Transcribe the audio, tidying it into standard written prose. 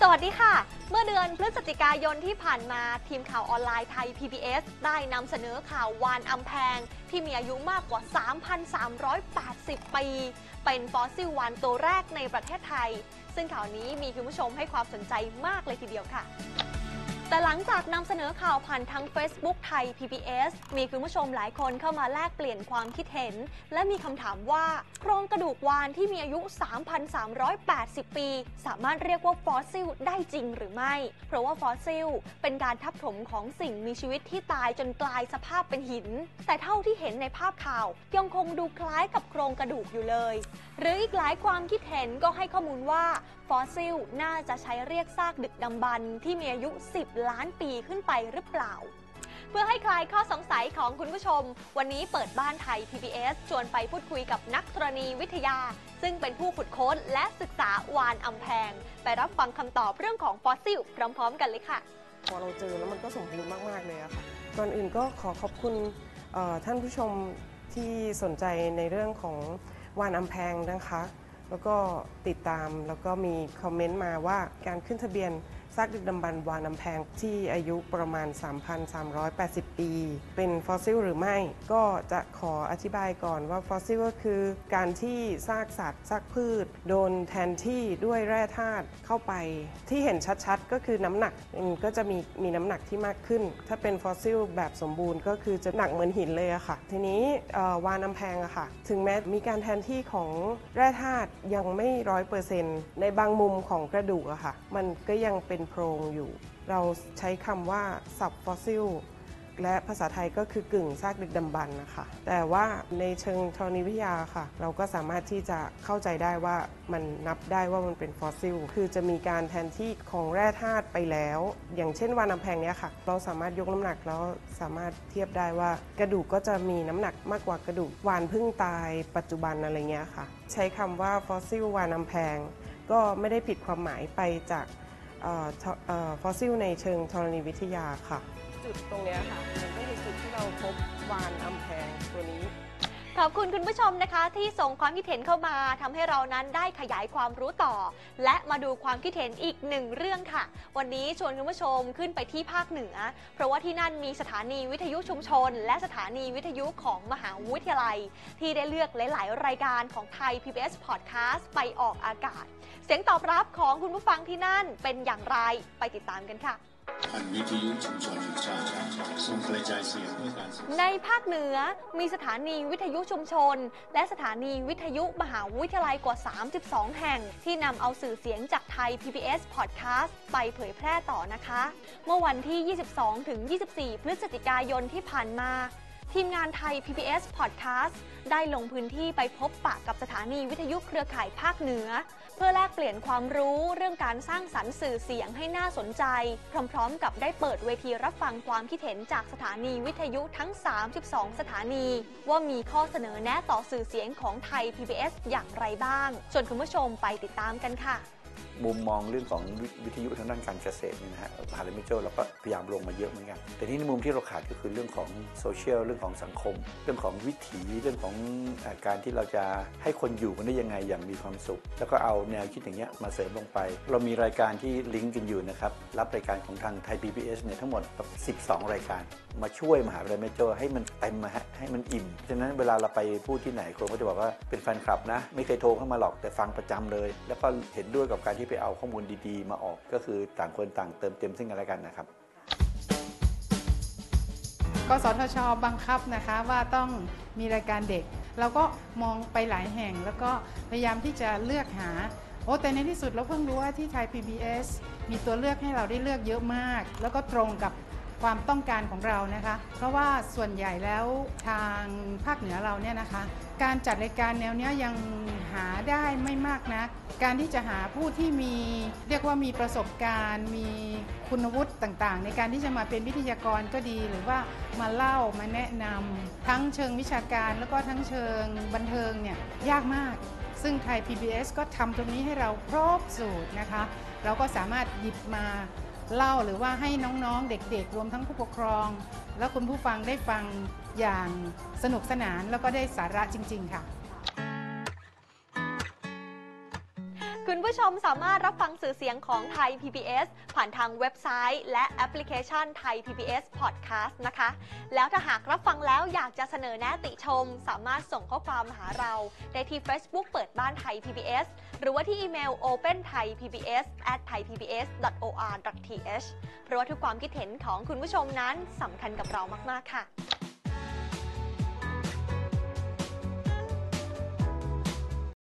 วัสดีค่ะเมื่อเดือนพฤศจิกายนที่ผ่านมาทีมข่าวออนไลน์ไทย PBS ได้นำเสนอข่าววาฬอำแพงที่มีอายุมากกว่า 3,380 ปีเป็นฟอสซิลวาฬตัวแรกในประเทศไทยซึ่งข่าวนี้มีคุณผู้ชมให้ความสนใจมากเลยทีเดียวค่ะแต่หลังจากนำเสนอข่าวผ่านทาง Facebook ไทย PBS มีคุณผู้ชมหลายคนเข้ามาแลกเปลี่ยนความคิดเห็นและมีคำถามว่าโครงกระดูกวาฬที่มีอายุ 3,380 ปีสามารถเรียกว่าฟอสซิลได้จริงหรือไม่เพราะว่าฟอสซิลเป็นการทับถมของสิ่งมีชีวิตที่ตายจนกลายสภาพเป็นหินแต่เท่าที่เห็นในภาพข่าวยังคงดูคล้ายกับโครงกระดูกอยู่เลยหรืออีกหลายความคิดเห็นก็ให้ข้อมูลว่าฟอสซิลน่าจะใช้เรียกซากดึกดำบรรพ์ที่มีอายุ10 ล้านปีขึ้นไปหรือเปล่าเพื่อให้คลายข้อสงสัยของคุณผู้ชมวันนี้เปิดบ้านไทย PBS ชวนไปพูดคุยกับนักธรณีวิทยาซึ่งเป็นผู้ขุดค้นและศึกษาวาฬอำแพงไปรับฟังคำตอบเรื่องของฟอสซิลพร้อมๆกันเลยค่ะพอเราเจอแล้วมันก็สมบูรณ์มากๆเลยอะค่ะก่อนอื่นก็ขอขอบคุณท่านผู้ชมที่สนใจในเรื่องของวาฬอำแพงนะคะแล้วก็ติดตามแล้วก็มีคอมเมนต์มาว่าการขึ้นทะเบียนซากดึกดำบรรพ์วาฬอำแพงที่อายุประมาณ 3,380 ปีเป็นฟอสซิลหรือไม่ก็จะขออธิบายก่อนว่าฟอสซิลก็คือการที่ซากสัตว์ซากพืชโดนแทนที่ด้วยแร่ธาตุเข้าไปที่เห็นชัดๆก็คือน้ำหนักก็จะมีน้ำหนักที่มากขึ้นถ้าเป็นฟอสซิลแบบสมบูรณ์ก็คือจะหนักเหมือนหินเลยอะค่ะทีนี้วาฬอำแพงอะค่ะถึงแม้มีการแทนที่ของแร่ธาตุยังไม่ 100% ในบางมุมของกระดูกอะค่ะมันก็ยังเป็นโพรงอยู่เราใช้คำว่าสับฟอสซิลและภาษาไทยก็คือกึ่งซากดึกดำบรรพ์นะคะแต่ว่าในเชิงธรณีวิทยาค่ะเราก็สามารถที่จะเข้าใจได้ว่ามันนับได้ว่ามันเป็นฟอสซิลคือจะมีการแทนที่ของแร่ธาตุไปแล้วอย่างเช่นวาฬอำแพงเนี้ยค่ะเราสามารถยกน้ำหนักแล้วสามารถเทียบได้ว่ากระดูกก็จะมีน้ำหนักมากกว่ากระดูกวาฬเพิ่งตายปัจจุบันอะไรเงี้ยค่ะใช้คำว่าฟอสซิลวาฬอำแพงก็ไม่ได้ผิดความหมายไปจากฟอสซิลในเชิงธรณีวิทยาค่ะจุดตรงนี้ค่ะมันก็คือจุดที่เราพบวาฬอำแพงตัวนี้ขอบคุณคุณผู้ชมนะคะที่ส่งความคิดเห็นเข้ามาทำให้เรานั้นได้ขยายความรู้ต่อและมาดูความคิดเห็นอีกหนึ่งเรื่องค่ะวันนี้ชวนคุณผู้ชมขึ้นไปที่ภาคเหนือเพราะว่าที่นั่นมีสถานีวิทยุชุมชนและสถานีวิทยุของมหาวิทยาลัยที่ได้เลือกหลายๆรายการของไทย PBS Podcast ไปออกอากาศเสียงตอบรับของคุณผู้ฟังที่นั่นเป็นอย่างไรไปติดตามกันค่ะในภาคเหนือมีสถานีวิทยุชุมชนและสถานีวิทยุมหาวิทยาลัยกว่า 32 แห่งที่นำเอาสื่อเสียงจากไทย PBS Podcast ไปเผยแพร่ต่อนะคะเมื่อวันที่ 22-24 พฤศจิกายนที่ผ่านมาทีมงานไทย PBS Podcast ได้ลงพื้นที่ไปพบปะกับสถานีวิทยุเครือข่ายภาคเหนือเพื่อแลกเปลี่ยนความรู้เรื่องการสร้างสรรค์สื่อเสียงให้น่าสนใจพร้อมๆกับได้เปิดเวทีรับฟังความคิดเห็นจากสถานีวิทยุทั้ง 32 สถานีว่ามีข้อเสนอแนะต่อสื่อเสียงของไทย PBS อย่างไรบ้างชวนคุณผู้ชมไปติดตามกันค่ะมุมมองเรื่องของวิทยุทางด้านการเกษตรเนี่ยนะฮะมหาวิทยาลัยแม่โจ้เราก็พยายามลงมาเยอะเหมือนกันแต่ที่ในมุมที่เราขาดก็คือเรื่องของโซเชียลเรื่องของสังคมเรื่องของวิถีเรื่องของการที่เราจะให้คนอยู่กันได้ยังไงอย่างมีความสุขแล้วก็เอาแนวคิดอย่างเงี้ยมาเสริมลงไปเรามีรายการที่ลิงก์กันอยู่นะครับรับรายการของทางไทย PBS เนี่ยทั้งหมด12รายการมาช่วยมหาวิทยาลัยแม่โจ้ให้มันเต็มให้มันอิ่มฉะนั้นเวลาเราไปพูดที่ไหนคนก็จะบอกว่าเป็นแฟนคลับนะไม่เคยโทรเข้ามาหรอกแต่ฟังประจำเลยแล้วก็เห็นด้วยกับการที่ไปเอาข้อมูลดีๆมาออกก็คือต่างคนต่างเติมเต็มซึ่งกันและกันนะครับกสทช.บังคับนะคะว่าต้องมีรายการเด็กเราก็มองไปหลายแห่งแล้วก็พยายามที่จะเลือกหาแต่ในที่สุดเราเพิ่งรู้ว่าที่ไทย PBS มีตัวเลือกให้เราได้เลือกเยอะมากแล้วก็ตรงกับความต้องการของเรานะคะเพราะว่าส่วนใหญ่แล้วทางภาคเหนือเราเนี่ยนะคะการจัดรายการแนวนี้ยังหาได้ไม่มากนักการที่จะหาผู้ที่เรียกว่ามีประสบการณ์มีคุณวุฒิต่างๆในการที่จะมาเป็นวิทยากรก็ดีหรือว่ามาเล่ามาแนะนำทั้งเชิงวิชาการแล้วก็ทั้งเชิงบันเทิงเนี่ยยากมากซึ่งไทย PBS ก็ทำตรงนี้ให้เราครบสูตรนะคะเราก็สามารถหยิบมาเล่าหรือว่าให้น้องๆเด็กๆรวมทั้งผู้ปกครองและคุณผู้ฟังได้ฟังอย่างสนุกสนานแล้วก็ได้สาระจริงๆค่ะคุณผู้ชมสามารถรับฟังสื่อเสียงของไทย PBS ผ่านทางเว็บไซต์และแอปพลิเคชันไทย PBS Podcast นะคะ แล้วถ้าหากรับฟังแล้วอยากจะเสนอแนะติชมสามารถส่งข้อความมาหาเราได้ที่ Facebook เปิดบ้านไทย PBS หรือว่าที่อีเมล openThaiPBS@thaipbs.or.th เพราะว่าทุกความคิดเห็นของคุณผู้ชมนั้นสำคัญกับเรามากๆค่ะ